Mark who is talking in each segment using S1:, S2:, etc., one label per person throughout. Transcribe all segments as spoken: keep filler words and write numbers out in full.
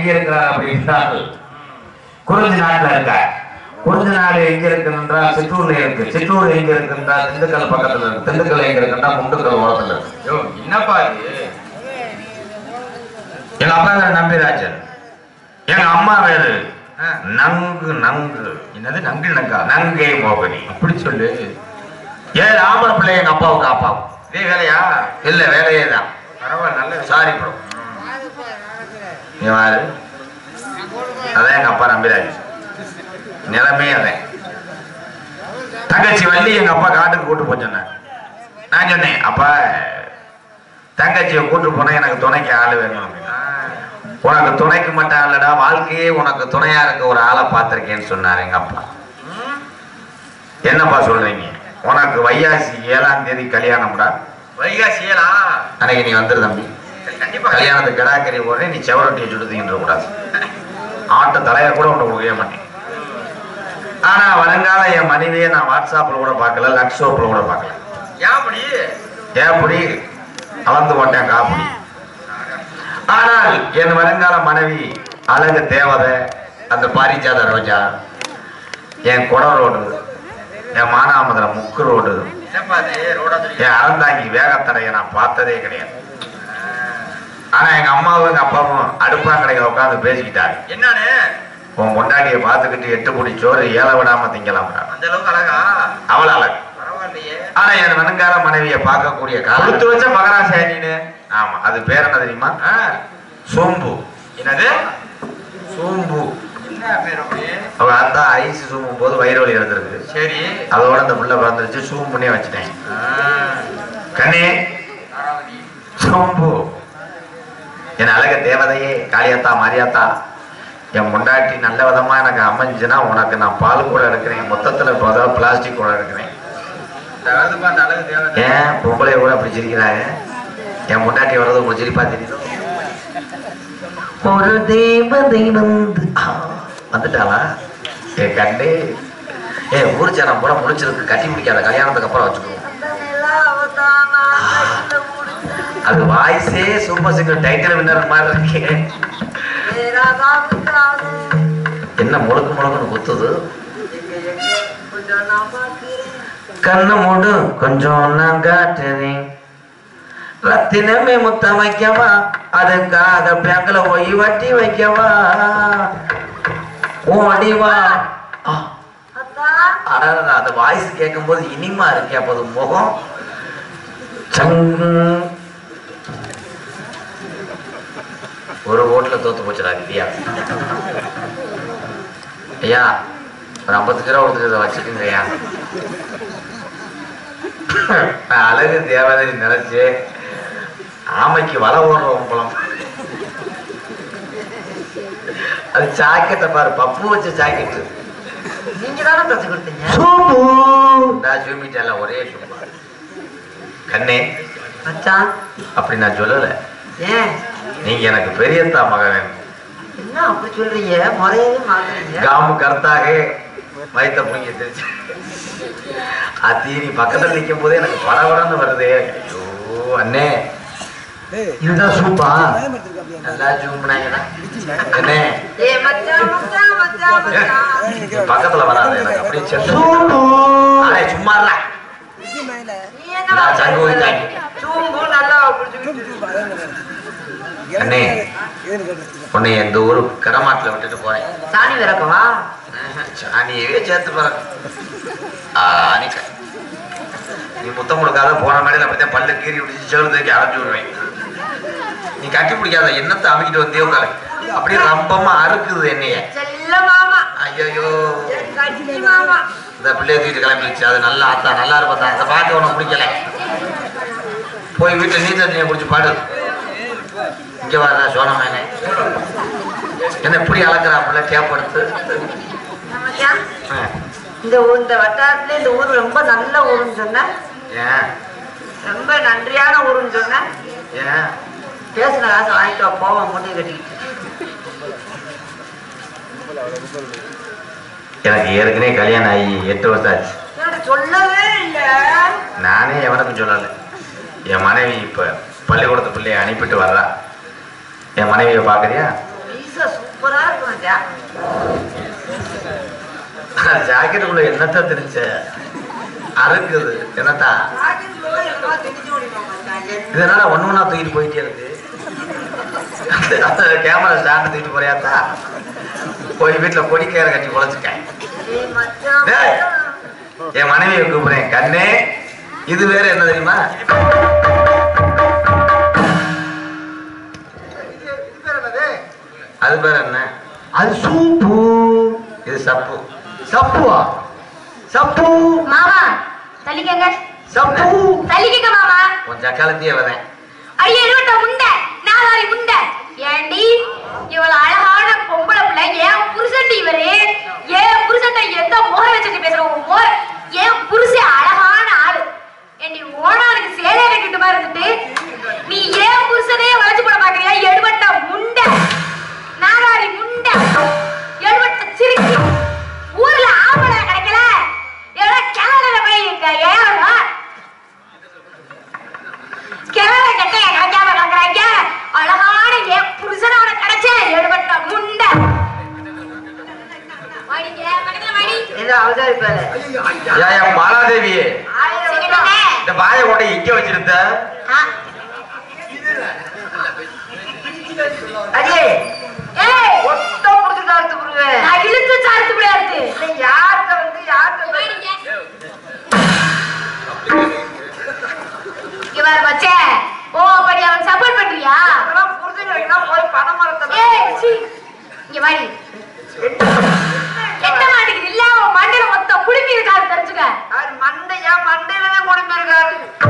S1: எங்க இருக்கிறார் அப்படின்றால் குறிஞ்சி நாட்டுல இருக்கார். குறிஞ்சி நாடு எங்க இருக்குன்றால் சிற்றூர்ல இருக்கு. சிற்றூர் எங்க இருக்குன்றால் திண்டுக்கல் பக்கத்துல இருக்கு. திண்டுக்கல் எங்க இருக்குன்னா முண்டுக்கல் ஓரத்துல இருக்கு. என்னப்பா இது? எங்க அப்பா பேரு நம்பிராஜன், எங்க அம்மா பேரு நங்கு நங்கு. என்னது நங்கு நங்கா? நங்கை மோகினி. அப்படி சொல்லு. ஏழு ஆம்பளை பிள்ளை எங்க அப்பாவுக்கு அப்பாவும். இதே வேலையா? இல்ல வேலையே தான். பரவாயில்ல, நல்ல சாரி ப்ரோ. நீ வாரு. அதான் எங்க அப்பா நம்பிராஜ். நிலைமை அதான். தங்கச்சி வள்ளி எங்க அப்பா காட்டுக்கு கூட்டு போய் சொன்னேன். நான் சொன்னேன், அப்பா தங்கச்சியை கூட்டு போனா எனக்கு துணைக்கு ஆளு வேணும். உனக்கு துணைக்கு மட்டும் இல்லடா, வாழ்க்கையே உனக்கு துணையா இருக்க ஒரு ஆளை பார்த்திருக்கேன்னு சொன்னார் எங்க அப்பா. என்னப்பா சொல்றீங்க? உனக்கு வைகாசி ஏழாம் தேதி கல்யாணம்டா. வைகாசி ஏழா அன்னைக்கு நீ வந்துரு தம்பி. கண்டிப்பா கல்யாணத்துக்கு கிடாக்கறி போடுறேன். நீ செவரொட்டியை சுடுத்தீங்கன்ற கூடாது. ஆட்டு தலையை கூட உனக்கு முடிய மாட்டேன். ஆனா வருங்கால என் மனைவியை நான் வாட்ஸ்அப்ல கூட பார்க்கல, லக்ஷோப்ல கூட பார்க்கல. ஏப்படி ஏப்படி அளந்து போட்டேன் காப்படி. ஆனால் என் வருங்கால மனைவி அழகு தேவதை, அந்த பாரிஜாத ரோஜா, என் குட ரோடு, என் மானாமதுரை முக்கு ரோடு, என் அறந்தாங்கி வேகத்தடையை நான் பார்த்ததே கிடையாது. ஆனா எங்க அம்மாவும் எங்க அப்பாவும் அடுப்பா கடையில உட்காந்து பேசிக்கிட்டாரு. என்னன்னு? உன் கொண்டாடியை பார்த்துக்கிட்டு எட்டு குடி சோறு ஏழை விடாம திங்கலாம். அந்த அளவுக்கு அழகா? அவள் அழகு. ஆனா என் வருங்கால மனைவியை பார்க்கக்கூடிய காலத்து வச்ச மகராசாயின்னு. ஆமா, அது பேர் என்ன தெரியுமா? சோம்பு. என்னது சோம்பு? அவ அந்த ஐஸ் சூம்பும் போது வயிறு வலி இருந்திருக்கு. சரி, அதோட அந்த புள்ள பிறந்துருச்சு. சூம் பண்ணி வச்சுட்டேன். கண்ணே சோம்பு, என் அழக தேவதையே, காளியாத்தா மாரியாத்தா, என் முண்டாட்டி நல்ல விதமா எனக்கு அமைஞ்சுன்னா உனக்கு நான் பால் கூட எடுக்கிறேன். மொத்தத்துல பிளாஸ்டிக் கூட எடுக்கிறேன். ஏன் பொம்பளைய கூட அப்படி சிரிக்கிறாங்க? என் முண்டாட்டி வர்றது உங்களுக்கு சிரிப்பா தெரியுது. ஒரு தேவதை வந்து வந்துட்டாளா? ஏ கண்டே, ஏ ஊர் ஜனம் கூட முடிச்சிருக்கு. கட்டி பிடிக்காத, கல்யாணத்துக்கு அப்புறம் வச்சுக்கோ. அது வாய்ஸே சூப்பர் சிங்கர் டைட்டில் வின்னர் மாதிரி இருக்கு. என்ன முழுக்க முழுக்கன்னு குத்துது? கண்ணு மூடு கொஞ்சம் நான் காட்டுறேன். ரத்தினமே முத்த வைக்கவா, அதுக்காக பேங்கல போய் வட்டி வைக்கவா? ஓடிவா. அந்த வாய்ஸ் கேட்கும் போது இனிமா இருக்கே. அப்போது முகம் ஒரு ஓட்டுல தோத்து போச்சுடா இல்லையா? ஐயா ஒரு ஐம்பது ரூபா கொடுத்துட்டு வச்சுக்கோங்க ஐயா. அழகு தேவதை நினைச்சு ஆமைக்கு வலை ஓடுறோம் போலாம். அது ஜாக்கெட்டை பாரு, பப்பு வச்ச ஜாக்கெட்டு. நீங்க தானே தச்சு கொடுத்தீங்க. நான் சுமிட்டேன்ல, ஒரே சும்மா. கண்ணே மச்சான் அப்படி நான் சொல்லல. ஏன்? நீங்க எனக்கு பெரியத்தா மகன். என்ன அப்படி சொல்றீங்க? முறையவே மாத்துறீங்க. காமு கருத்தாக வயிற்ற புடிங்க தெரிச்சு. அத்தீனி பக்கத்துல நிற்கும் போதே எனக்கு பரவரன்னு வருது. ஐயோ அண்ணே, இதுதான் சூப்பா? நல்லா சூம்புனாங்கடா. அண்ணே பக்கத்துல வராது எனக்கு. அப்படியே சும்மா அண்ணே, உன்னை எந்த ஊரு கடமாட்டில் விட்டுட்டு போறேன். சாணி விறக்கவா? சாணியவே சேர்த்து போறேன். நீ முத்தம் கொடுக்காத போன மாதிரி அப்படித்தான் பல்ல கீறி விட்டு சேர்ந்து அரைஞ்சு விடுவேன். நீ கட்டி பிடிக்காத, என்னத்தை அமைக்கிட்டு வந்தே உட்காரு. அப்படியே ரொம்பமா அறுக்குது என்னைய. ஐயோ இந்த பிள்ளைய தூக்கிட்டு கிளம்பிடுச்சு. அது நல்லா ஆத்தா நல்லா இருப்பா. அந்த பாட்டு உனக்கு பிடிக்கல. போய் வீட்டுல நீர் தண்ணியை குடிச்சு பாடு. இங்க வரதா சோனமேனே, என்ன இப்படி அளக்குறா பிள்ளை கேப்படுத்து.
S2: இந்த இந்த வட்டாரத்துல இந்த ஊர் ரொம்ப நல்ல ஊருன்னு சொன்ன.
S1: ஏன்?
S2: ரொம்ப நன்றியான ஊருன்னு சொன்ன.
S1: ஏன்?
S2: பேசுன காசை வாங்கிட்டு போவோம் மூட்டை கட்டிக்கிட்டு.
S1: எனக்கு ஏற்கனவே கல்யாணம் ஆகி எட்டு வருஷம் ஆச்சு.
S2: சொல்லவே இல்லை.
S1: நானே எவனுக்கும் சொல்லலை. என் மனைவி இப்ப பள்ளிக்கூடத்து பிள்ளைய அனுப்பிட்டு வர்றா. என் மனைவியை பாக்குறியா? ஜாக்கெட்டுக்குள்ள என்னத்தா திணிச்ச அறுக்குது என்னத்தா இதனால ஒண்ணு ஒண்ணா தூக்கிட்டு போயிட்டே இருக்கு. கேமரா ஸ்டாண்ட் தூக்கிட்டு போறியாத்தா போய் வீட்டுல கொடிக்கயிற கட்டி குழைச்சுக்கேன். என் மனைவியை கூப்பிடுறேன். கண்ணே இது வேற என்ன தெரியுமா? அது பேர் என்ன? அது சூப்பு. இது சப்பு. சப்புவா? சப்பு
S3: மாமா தள்ளிக்கங்க.
S1: சப்பு
S3: தள்ளிக்கங்க மாமா.
S1: உன் சக்காலத்தையே வரேன்.
S3: ஐயா இருவட்ட முண்டை நாலாரி முண்டை. ஏண்டி இவ்வளவு அழகான பொம்பளை பிள்ளை ஏன் புருஷன் இவரு? ஏன் புருஷன் எந்த மோக வச்சுட்டு பேசுறோம்? மோக ஏன் புருஷன் அழகான ஆளு. ஏண்டி ஓனாளுக்கு சேலை கட்டிட்டு மாதிரி இருந்துட்டு நீ ஏன் புருஷனே வளைச்சு போட பாக்குறியா? எடுபட்ட முண்டை நாலாரி முண்டை எடுபட்ட சிரிக்கி. ஊர்ல ஆம்பளை கிடைக்கல ஏதோ கிளற போய் ஏன் கிளற கட்டைய கிடைக்காம கிடக்குறாங்க. அழகான என் புருஷனோட கிடைச்ச எடுபட்ட முண்டை.
S1: பாலாதேவியே இந்த பாய கூட இங்க வச்சிருந்த
S3: இழுத்து சார்த்து முடியாது.
S2: யார்கிட்ட வந்து யார்கிட்ட
S3: இவர் வச்சே ஓ அப்படி அவன் சப்போர்ட் பண்றியா?
S2: புரிஞ்சுக்கலாம் போய் பணம் மரத்தை
S3: இங்க வாடி எட்ட மாட்டேங்குது இல்ல உன் மண்டையில மொத்த குடுமி இருக்காது தெரிஞ்சுக்க.
S2: மண்டையா மண்டையிலதான் குடும்பம் இருக்காரு.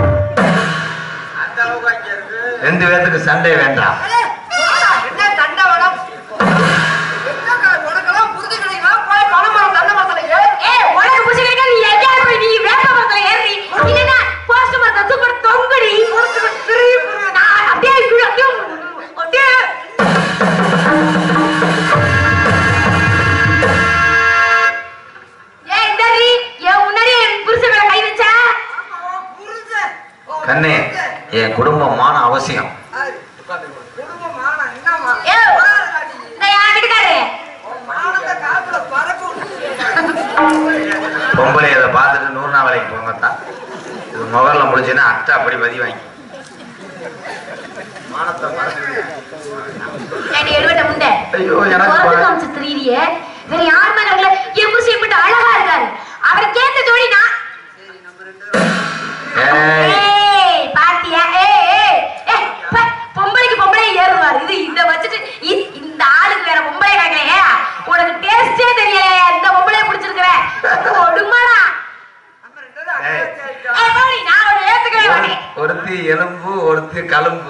S1: ரெண்டு பேருக்கு சண்டை வேண்டாம்.
S2: என்ன சண்டை வேணும்? உனக்கெல்லாம் புரிஞ்சு கிடைக்கலாம் போய் பணம் மரம் தண்டை மரத்துல
S3: ஏ உனக்கு புரிஞ்சு கிடைக்காது. நீ எங்கேயாவது போய் நீ வேப்ப மரத்துல ஏறி இல்லைன்னா போஸ்ட் மரத்தை சூப்பர் தொங்குடி நான் அப்படியே அப்படியே அப்படியே
S1: கண்ணே என் குடும்பமான அவசியம். பொம்பளை அதை பார்த்துட்டு நூறு நாள் வேலைக்கு போங்கத்தான். இது முகர்ல முடிச்சுன்னா அட்டை அப்படி பதி வாங்கி ஐயோ எனக்கு
S3: தெரியுறியே வேற யாருமே கிடைக்கல. என் புருஷன் மட்டும் அழகா இருக்காரு. அவரை கேட்ட ஜோடி நான் பாத்தியா? பொம்பளைக்கு பொம்பளை ஏறுவாரு. இது இந்த வச்சுட்டு இந்த ஆளுக்கு வேற பொம்பளை கேட்கலையே. உனக்கு டேஸ்டே தெரியல. இந்த பொம்பளைய பிடிச்சிருக்கிற ஒடுமாடா.
S1: ஒருத்தி எலும்பு ஒருத்தி கலும்பு.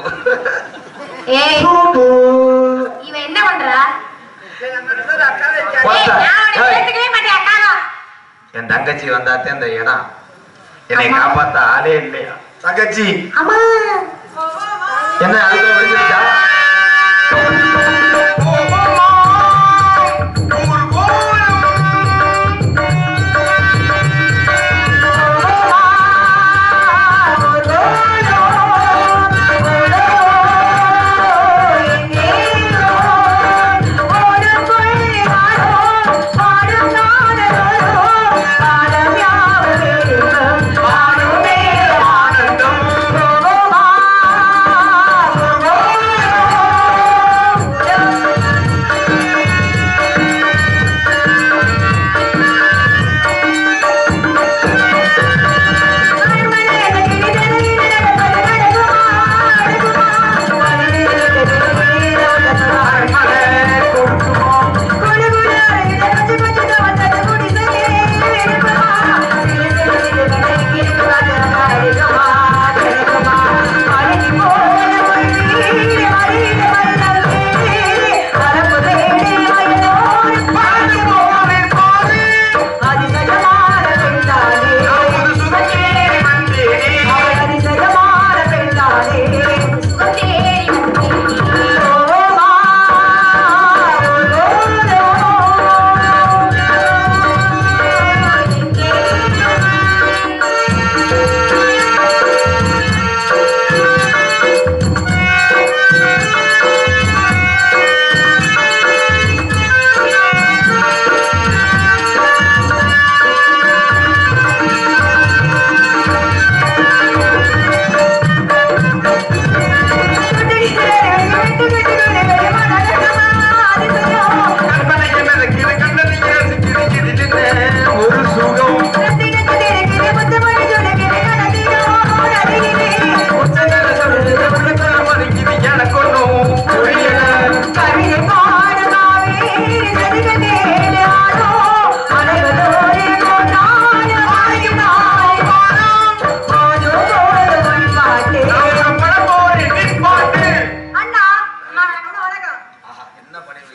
S3: இவன் என்ன பண்றா?
S1: என் தங்கச்சி வந்தாத்தே இந்த இடம் என்னை காப்பாத்த ஆளே இல்லையா? தங்கச்சி என்ன அதுக்குள்ள விழுந்துருச்சா?
S3: ஆனந்தம்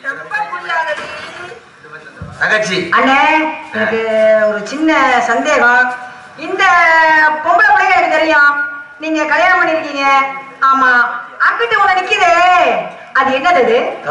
S1: தங்கச்சி
S2: அண்ணே எனக்கு ஒரு சின்ன சந்தேகம். இந்த பொம்பளை பிள்ளைங்க எனக்கு தெரியும், நீங்க கல்யாணம் பண்ணிருக்கீங்க. ஆமா, அங்கிட்டு உன நிக்குதே, அது என்னது?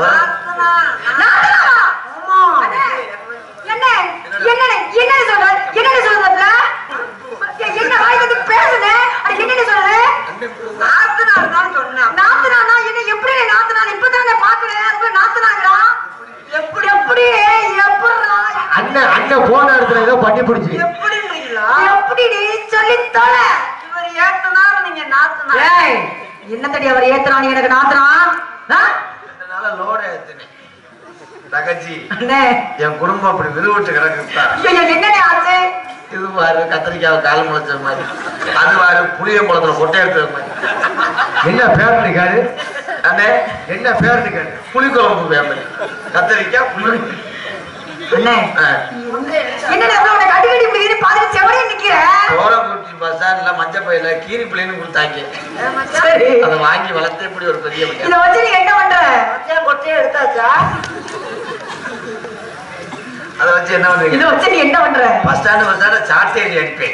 S2: என்ன என்ன என்ன சொல்ற? என்ன சொல்றதுல என்ன வாய் வந்து பேசுது? அது என்ன சொல்றது? நாத்துனார் தான் சொன்னா. நாத்துனானா என்ன? எப்படி நாத்துனார்? இப்பதானே பாக்குறேன். அது நாத்துனாங்கடா. எப்படி எப்படி எப்பறா?
S4: அண்ணன் அண்ணன் போன இடத்துல ஏதோ பண்ணி பிடிச்சி.
S2: எப்படிங்களா? எப்படி நீ சொல்லி தொல. இவர் ஏத்துனாரு, நீங்க நாத்துனா. ஏய், என்னத்தடி அவர் ஏத்துனா, நீ எனக்கு நாத்துனா?
S1: அதனால லோட ஏத்துனே. தங்கச்சி
S2: அண்ணே,
S1: என் குடும்பம் அப்படி விருவிட்டு கிடக்குதா?
S2: ஐயோ என்னடி ஆச்சு?
S1: இது பாரு கத்திரிக்காய் கால் முளைச்ச மாதிரி, அது பாரு புளிய குளத்துல கொட்டை எடுத்த மாதிரி.
S4: என்ன பேர் இருக்காரு?
S1: அண்ணே
S4: என்ன பேர் இருக்காரு?
S1: புளிக்குழம்பு ஃபேமிலி. கத்திரிக்காய் புளி.
S2: அண்ணே,
S1: ஆ.
S2: என்னடா உனக்கு அடிக்கடி இப்படி பாத்துட்டு செவரே நிக்கிற?
S1: கோரக்குறிச்சி பஸ் ஸ்டாண்ட்ல மஞ்சள் பையில கீரி பிள்ளைன்னு கொடுத்தாங்க.
S2: சரி,
S1: அதை வாங்கி வளர்த்து இப்படி ஒரு பெரிய
S2: இத
S1: பையன்.
S2: வச்சு நீ என்ன பண்ற? கொட்டையை எடுத்தாச்சா?
S1: அதை வச்சு என்ன
S2: இத
S1: பண்ணுவீங்க?
S2: வச்சு நீ என்ன பண்ற?
S1: பஸ் ஸ்டாண்டு பஸ் ஸ்டாண்டு சாட்டேரி அடிப்பேன்.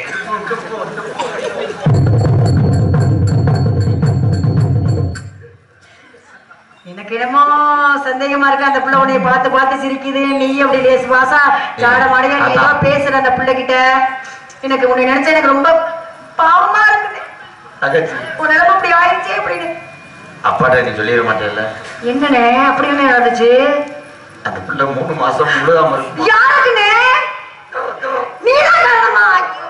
S2: எனக்கு என்னமோ சந்தேகமா இருக்கு. அந்த பிள்ளை உன்னைய பார்த்து பார்த்து சிரிக்குது. நீ அப்படி லேசு பாசா சாட மாடியா நீ ஏதோ பேசுற அந்த பிள்ளை கிட்ட. எனக்கு உன்னை நினைச்சா எனக்கு ரொம்ப பாவமா இருக்குது.
S1: தங்கச்சி
S2: உன் நிலைமை அப்படி ஆயிடுச்சே அப்படின்னு.
S1: அப்பாட்ட நீ சொல்லிட மாட்டேல்ல?
S2: என்னண்ணே அப்படி என்ன நடந்துச்சு?
S1: அந்த பிள்ளை மூணு மாசம் முழுகாம இருக்கும்.
S2: யாருக்குண்ணே? நீதான் காரணமா?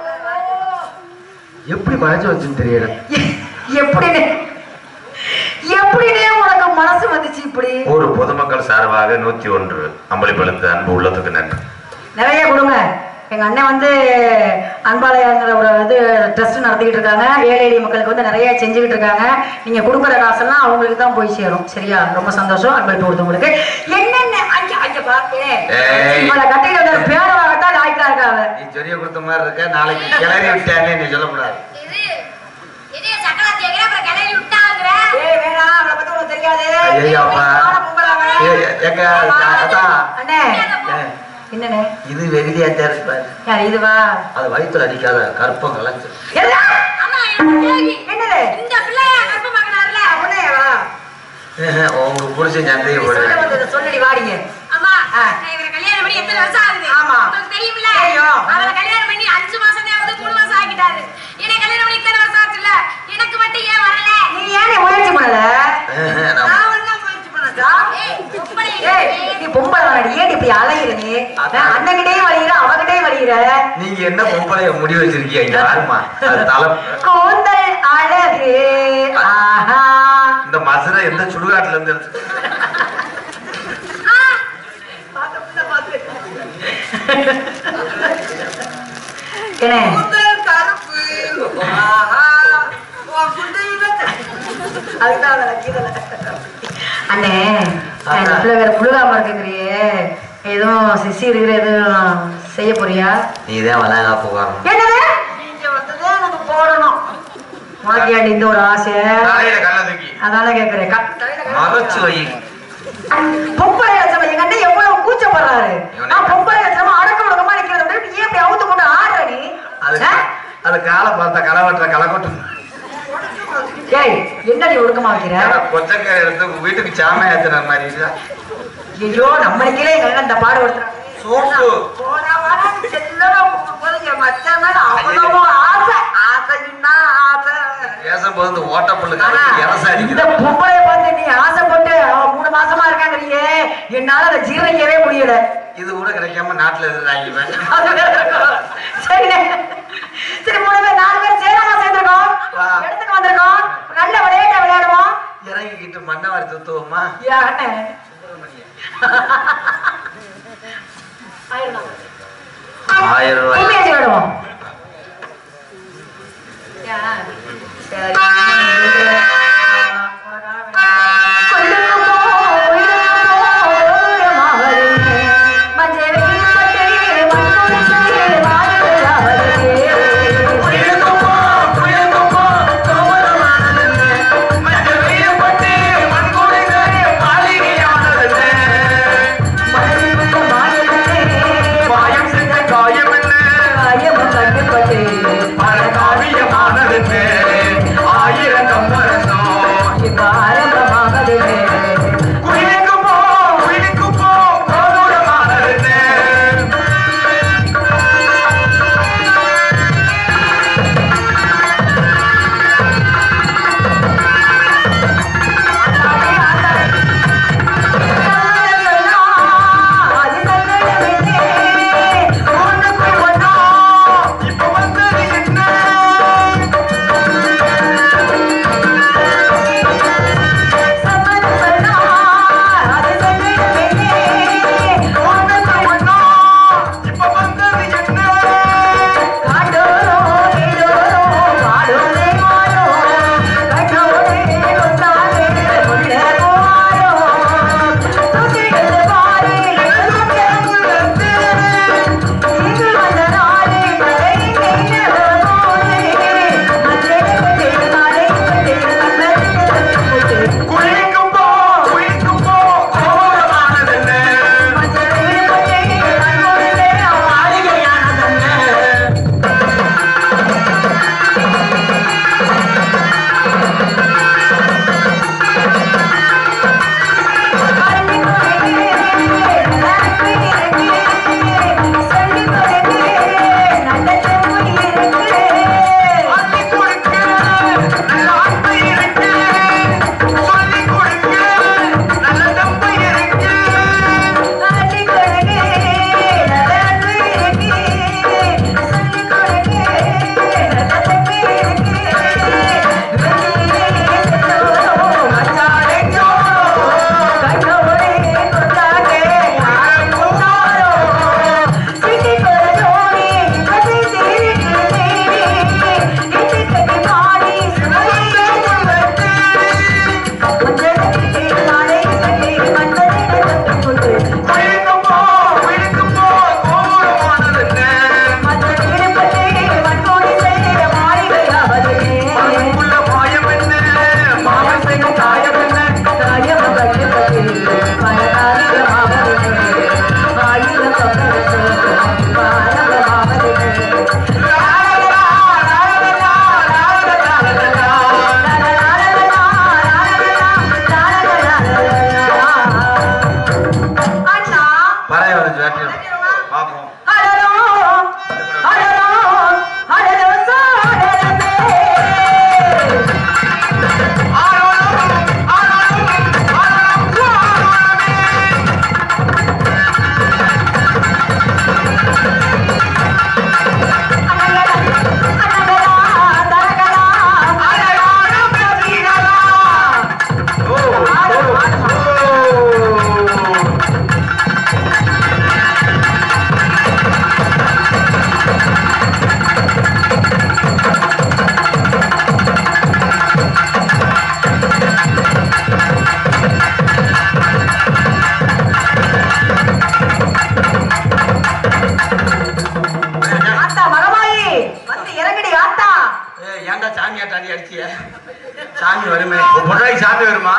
S4: எப்படி மறைச்சு வச்சுன்னு தெரியல.
S2: எ- எப்படிண்ணே எப்படிண்ணே உனக்கு மனசு வந்துச்சு இப்படி?
S1: ஒரு பொதுமக்கள் சார்பாக நூத்தி ஒன்று அம்பளிப்பழுத்து அன்பு உள்ளத்துக்கு நன்றி.
S2: நிறைய கொடுங்க. எங்க அண்ணன் வந்து அன்பாலயங்கிற ஒரு இது ட்ரஸ்ட் நடத்திக்கிட்டு இருக்காங்க. ஏழை எளிய மக்களுக்கு வந்து நிறைய செஞ்சுக்கிட்டு இருக்காங்க. நீங்க கொடுக்குற காசெல்லாம் அவங்களுக்கு தான் போய் சேரும். சரியா? ரொம்ப சந்தோஷம். அன்பளிப்பு கொடுத்தவங்களுக்கு என்னென்ன அங்க அங்க பாக்கேன் இவளை கட்டிட்டு வந்த பேரவாகத்தான் லாய்க்கா இருக்காங்க.
S1: நீ சொரிய கொடுத்த மாதிரி இருக்க. நாளைக்கு கிளறி விட்டானே நீ சொல்லக்கூடாது.
S3: இது இது சக்கராத்தி எங்கற அப்புறம் கிளறி விட்டாங்கற.
S2: ஏய் வேணாம், அவளை பத்தி உனக்கு தெரியாது.
S1: ஐயோ அப்பா. ஏய் ஏங்க அதான்.
S2: அண்ணே
S1: ஏ,
S2: என்னண்ணே
S1: இது வெகுதியா தேர்ப்பாரு.
S2: யார் இதுவா?
S1: அது வயிற்றுல அடிக்காத கற்பம் கலச்சு.
S2: எல்லாம்
S3: அம்மா எனக்கு
S2: என்னது?
S3: இந்த பிள்ளைய கற்ப மகனார்ல.
S2: அவனேவா?
S1: உங்க புருஷன் சந்தையை
S2: சொல்ல
S1: போடுறேன்.
S2: வந்ததை சொல்லடி வாடிங்க.
S3: அம்மா
S2: ஆ.
S3: நான் இவரை கல்யாணம் பண்ணி எத்தனை வருஷம் ஆகுது?
S2: ஆமா.
S3: உங்களுக்கு தெரியுமில்ல?
S2: தெரியும்.
S3: அவரை கல்யாணம் பண்ணி அஞ்சு மாசம் ஆகுது, மூணு மாசம் ஆகிட்டாரு. என்னை கல்யாணம் பண்ணி இத்தனை வருஷம் ஆச்சுல்ல, எனக்கு மட்டும் ஏன் வரல?
S2: நீ ஏன் முயற்சி பண்ணல?
S1: நம்ம
S2: முயற்சி பண்ணதா?
S3: ஏய், உப்பளை
S2: ஏய், நீ பொம்பளை வாடி, ஏன் இப்படி அலையிற நீ? அண்ணகிட்டே வலிகிற, அவகிட்டே வலிகிற.
S1: நீங்க என்ன பொம்பளைய முடி வச்சிருக்கீங்க? இங்க பாருமா, அது தலை.
S2: கூந்தல் அழகு. ஆஹா.
S1: இந்த மசுரை எந்த சுடுகாட்டுல இருந்து எடுத்து?
S2: என்ன? அண்ணே, இந்த பிள்ளை வேற புழுகாம இருக்குங்கிறியே, எதுவும் சிசி இருக்கிற எதுவும் செய்ய போறியா?
S1: நீதான் வளகாப்பு வரணும்.
S2: என்னது? நீங்க வந்ததே எனக்கு போடணும். உனக்கு ஏன்டி இந்த ஒரு ஆசை?
S1: தலையில கல்ல தூக்கி
S2: அதான கேக்குறேன்.
S1: மறைச்சு வை.
S2: பொம்பளை லட்சம் எங்க அண்ணன் எவ்வளவு கூச்சப்படுறாரு. நான் பொம்பளை லட்சமா அடக்க ஒடுக்கமா நிக்கிறத விட நீ எப்படி அவுத்து கொண்டு ஆடுற நீ?
S1: அது அது காலை பார்த்தா களை வெட்டுற களை கொட்டு.
S2: ஏய், என்ன நீ ஒடுக்கமா வைக்கிற?
S1: கொச்சக்காய் எடுத்து வீட்டுக்கு சாமை ஏத்துற மாதிரி இருக்கா?
S2: ஐயோ, நம்மளுக்கே எங்க அண்ணன் இந்த பாடு கொடுத்துறான்.
S1: சோப்பு
S2: போனா வாடா, செல்லமா போகும்போது என் மச்சான் மேல அவ்வளவு ஆசை. ஆசைன்னா ஆசை.
S1: பேசும்போது இந்த ஓட்ட புல்லு
S2: ஆனா,
S1: இறச
S2: இந்த
S1: அடிக்குது.
S2: பொம்பளைய பார்த்து நீ ஆசைப்பட்டு அவ மூணு மாசமா இருக்காங்கறியே, என்னால அதை ஜீரணிக்கவே முடியல.
S1: இது கூட கிடைக்காம நாட்டுல எதிர்த்தாங்க.
S2: அது வேற இருக்கும். சரிண்ணே. சரி, மூணு பேர் நாலு பேர் சேராம சேர்ந்திருக்கோம்.
S1: வா.
S2: இடத்துக்கு வந்திருக்கோம். நல்ல விளையாட்ட விளையாடுவோம்.
S1: இறங்கிக்கிட்டு மண்ணை வரி துத்துவோமா?
S2: ஏன் அண்ணன்?
S1: ஆயிரம் ரூபாய்
S2: உண்மையை விளையாடுவோம். சரி.
S1: மஞ்சள் கட்டி பாப்போம்.
S2: அடடோ அடடோ அடடோ சாடலமே
S1: ஏன்டா சாமி ஆட்டாடி அடிச்சிய? சாமி வருமே பொண்ணாய் சாமி வருமா?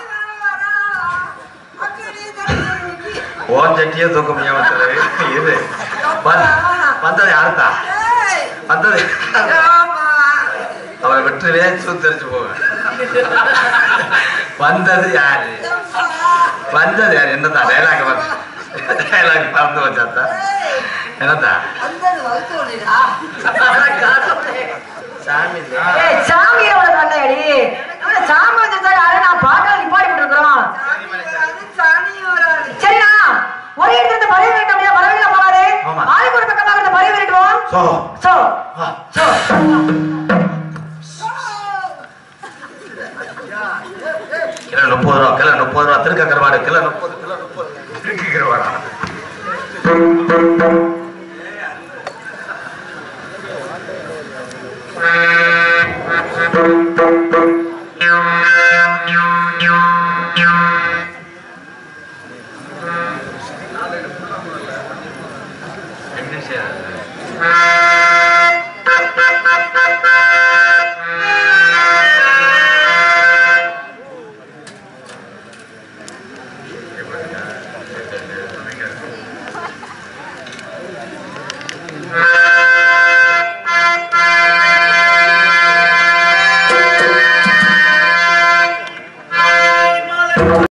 S1: ஓன் சட்டியே தூக்க முடியாம இது வந்தது யாருத்தா வந்தது? அவரை வெற்றுவே சூத்தரிச்சு போவேன். வந்தது யாரு? வந்தது யாரு? என்னதான் டைலாக் வந்து டைலாக் பறந்து வச்சாத்தா என்னதா சாமி
S2: சாமியோட கண்டையடி சாமி வந்திருந்தா யாரு நான் பாக்க நிப்பாடி போட்டுருக்கோம். சரிண்ணா ஒரே இடத்துல பறவை வேண்டாம் பறவையில போகாது ஆளுக்கு ஒரு பக்கமாக இருந்த பறவை விட்டுவோம்.
S1: சோ
S2: சோ சோ
S1: கிலோ முப்பது ரூபா கிலோ முப்பது ரூபா திருக்க கருவாடு கிலோ முப்பது கிலோ முப்பது திருக்க கருவாடா Thank you.